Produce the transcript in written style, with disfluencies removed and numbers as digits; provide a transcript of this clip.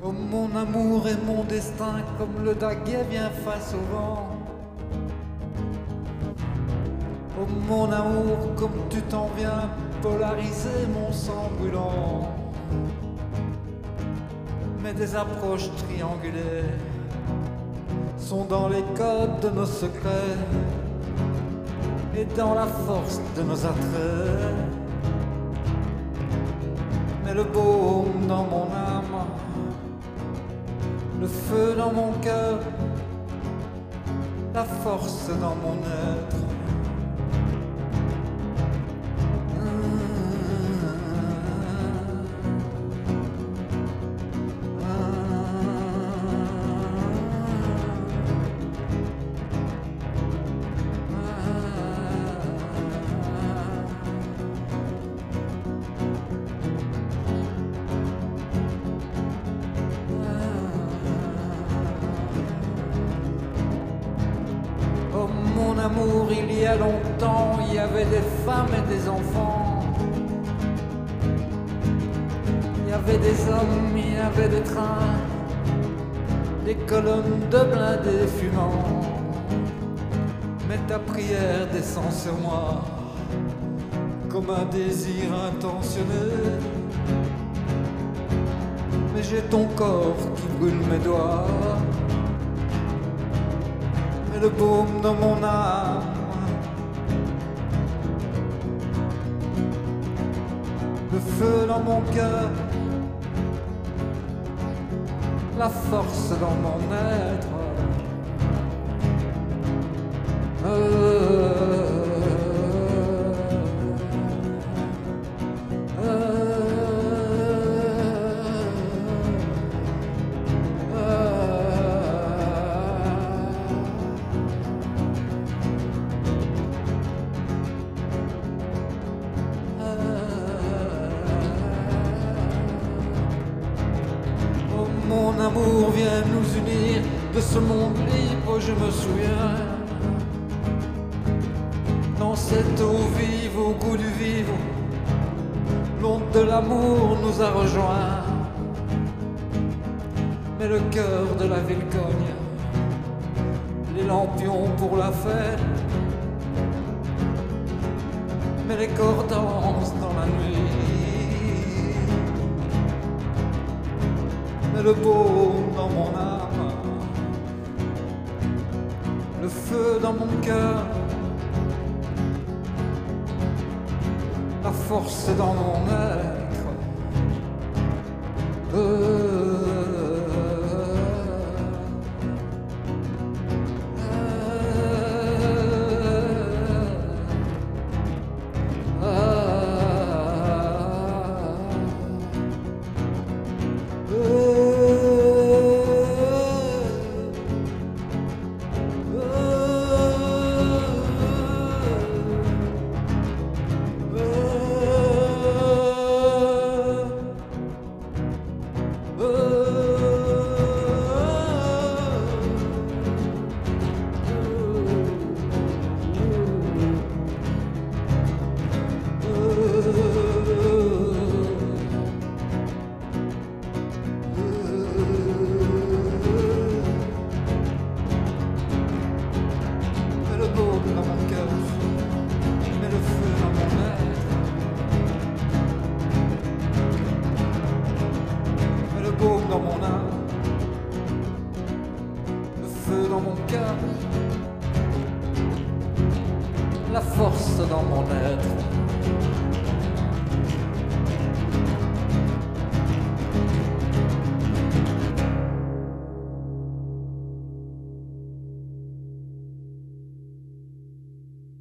Oh mon amour et mon destin, comme le daguet vient face au vent. Oh mon amour, comme tu t'en viens polariser mon sang brûlant. Mais des approches triangulaires sont dans les codes de nos secrets et dans la force de nos attraits. Mais le baume dans mon âme, le feu dans mon cœur, la force dans mon être. Oh mon amour, il y a longtemps, il y avait des femmes et des enfants. Il y avait des hommes, il y avait des trains, des colonnes de blindés fumants. Mais ta prière descend sur moi comme un désir intentionné. Mais j'ai ton corps qui brûle mes doigts, mais le baume dans mon âme, le feu dans mon cœur, la force dans mon être. Mon amour vient nous unir de ce monde libre, je me souviens. Dans cette eau vive, au goût du vivre, l'onde de l'amour nous a rejoints. Mais le cœur de la ville cogne, les lampions pour la fête. Mais les corps dansent dans la nuit. Mais le baume dans mon âme, le feu dans mon cœur, la force dans mon être. Dans mon cœur, mets le feu dans mon être, mets le baume dans mon âme, le feu dans mon cœur, la force dans mon être.